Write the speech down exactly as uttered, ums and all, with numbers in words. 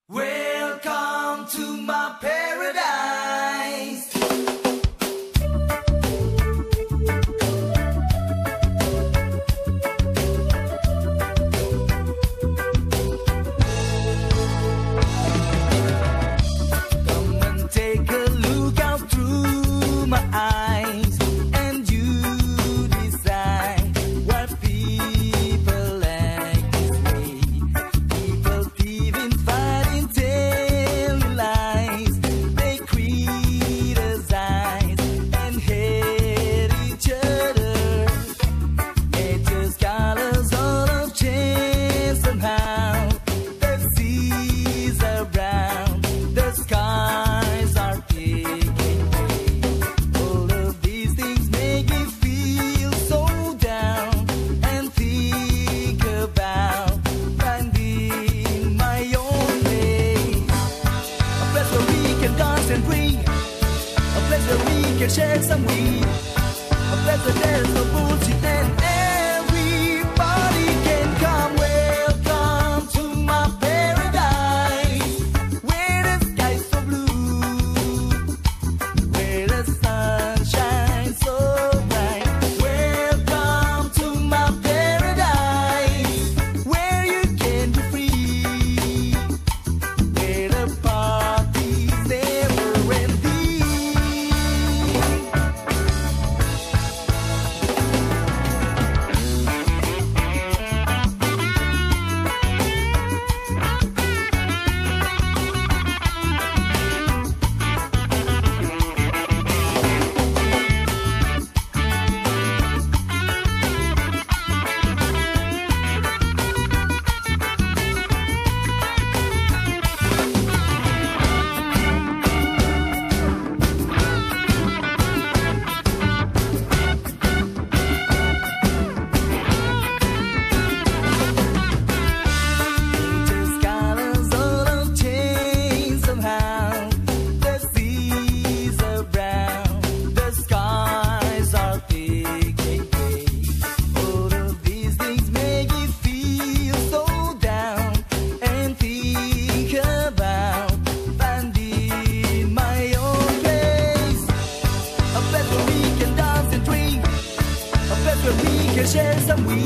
Welcome to my paradise. Come and take a look out through my eyes, and you decide what people like this way. People thieving, fighting, telling lies. They criticize and hate each other. Nature's colors all have changed somehow. The seas are brown, the skies are taking way. All of these things make me feel so down, and think about finding my own way. A place where we can dance and breathe, a place where we can share some weed, a place where there's no bullshit and everybody can come. Welcome to my paradise, where the sky's so blue, where the sun shines so bright. Welcome to my paradise, where you can be free, where the party's never ending. Nature's colors all have changed somehow. The seas are brown, the skies are taking way. All of these things make me feel so down, and think about finding my own place. A place where we can dance and drink, a place where we can share some weed,